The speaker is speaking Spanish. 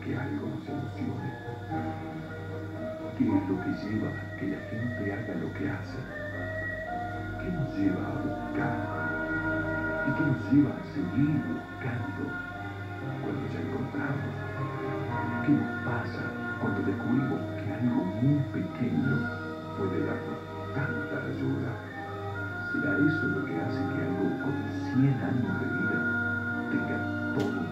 que algo nos emocione? ¿Qué es lo que lleva a que la gente haga lo que hace? ¿Qué nos lleva a buscar? ¿Y qué nos lleva a seguir buscando cuando ya encontramos? ¿Qué nos pasa cuando descubrimos que algo muy pequeño puede darnos tanta ayuda? ¿Será eso lo que hace que algo con 100 años de vida tenga todo